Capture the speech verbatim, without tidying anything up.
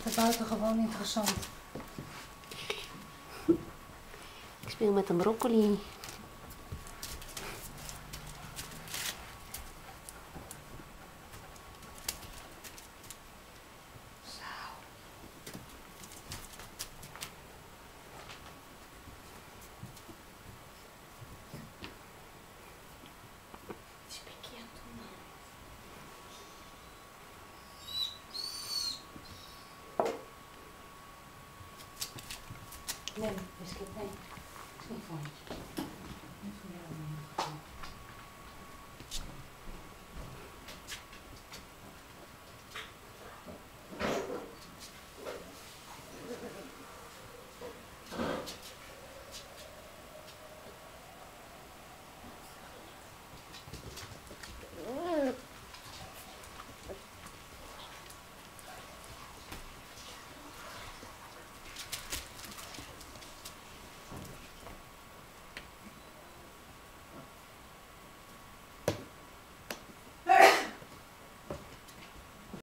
het buitengewoon interessant. Ik speel met een broccoli. Nee, biscuit, nee. Dat is niet voor je.